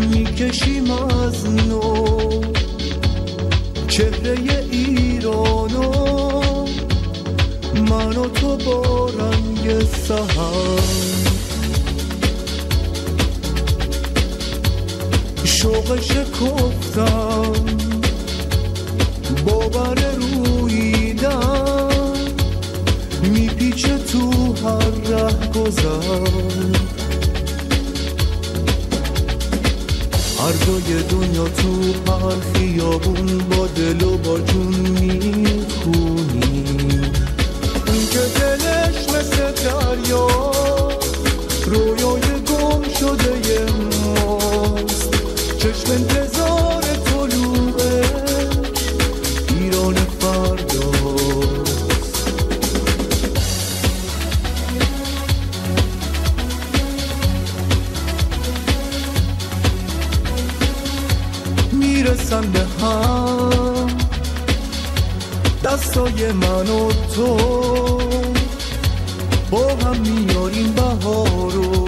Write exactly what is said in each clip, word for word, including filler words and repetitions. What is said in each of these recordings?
میکشیم از نو چهره ایرانو، من و تو با رنگ سحر. شوق شکفتم باور رویدن، میپیچه تو هر ره گذر. هر جای دنیا تو هر خیابون با دل و با جون میخونیم. اون که دلش مثل دریا رویای گم شده ماست، چشم انتظار طلوعه ایران فرداست. میرسن به هم دستای من و تو، با هم میاریم بهارو.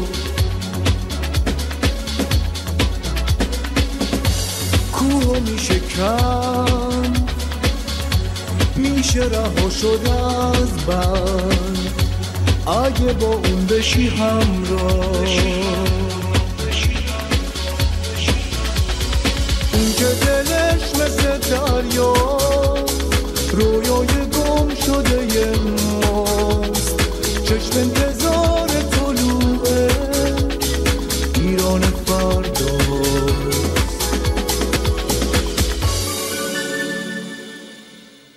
کوه میشه کم، میشه رها شد از بند، اگه با اون بشی همراه. اون که دلش مثل دریا رویای گم شده ماست، چشم